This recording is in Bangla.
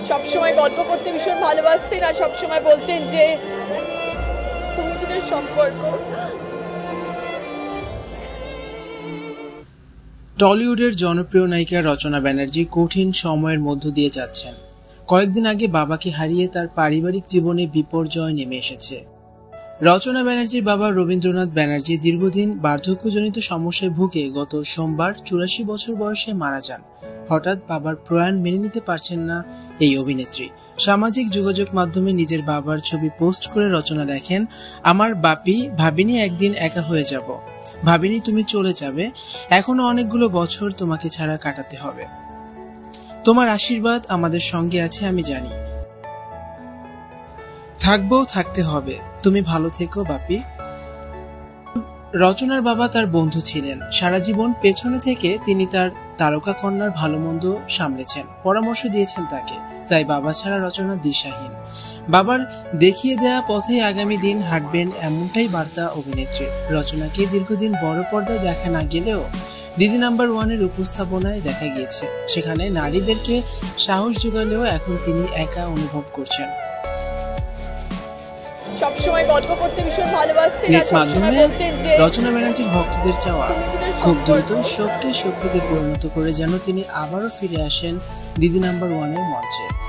সবসময় গল্প করতে ভীষণ ভালোবাসতেন আর সবসময় বলতেন যে বহুদিনের সম্পর্ক। টলিউডের জনপ্রিয় নায়িকা রচনা ব্যানার্জি কঠিন সময়ের মধ্য দিয়ে যাচ্ছেন। কয়েকদিন আগে বাবাকে হারিয়ে তার পারিবারিক জীবনে বিপর্যয় নেমে এসেছে। রচনা ব্যানার্জির বাবা রবীন্দ্রনাথ ব্যানার্জি দীর্ঘদিন বার্ধক্যজনিত সমস্যায় ভুগে গত সোমবার 84 বছর বয়সে মারা যান। হঠাৎ বাবার প্রয়াণ মেনে নিতে পারছেন না এই অভিনেত্রী। সামাজিক যোগাযোগ মাধ্যমে নিজের বাবার ছবি পোস্ট করে রচনা লেখেন, আমার বাপি ভাবিনি একদিন একা হয়ে যাব, ভাবিনি তুমি চলে যাবে, এখনো অনেকগুলো বছর তোমাকে ছাড়া কাটাতে হবে, তোমার আশীর্বাদ আমাদের সঙ্গে আছে আমি জানি, থাকবো থাকতে হবে, তুমি ভালো থেকো বাপি। রচনার বাবা তার বন্ধু ছিলেন। সারা জীবন পেছনে থেকে তিনি তার তারকা কন্যার ভালো মন্দ সামলেছেন, পরামর্শ দিয়েছেন তাকে। তাই বাবা ছাড়া রচনা দিশাহীন। বাবার দেখিয়ে দেয়া পথেই আগামী দিন হাঁটবেন, এমনটাই বার্তা অভিনেত্রী। রচনাকে দীর্ঘদিন বড় পর্দায় দেখা না গেলেও দিদি নাম্বার 1-এর উপস্থাপনায় দেখা গিয়েছে। সেখানে নারীদেরকে সাহস যোগালেও এখন তিনি একা অনুভব করছেন। সবসময় গল্প করতে ভীষণ ভালোবাসতেন আর মাধ্যমে বলতেন যে রচনা ব্যানার্জির ভক্তদের চাওয়া খুব দ্রুত শোককে শক্তিতে পরিণত করে যেন তিনি আবারও ফিরে আসেন দিদি নাম্বার 1-এর মঞ্চে।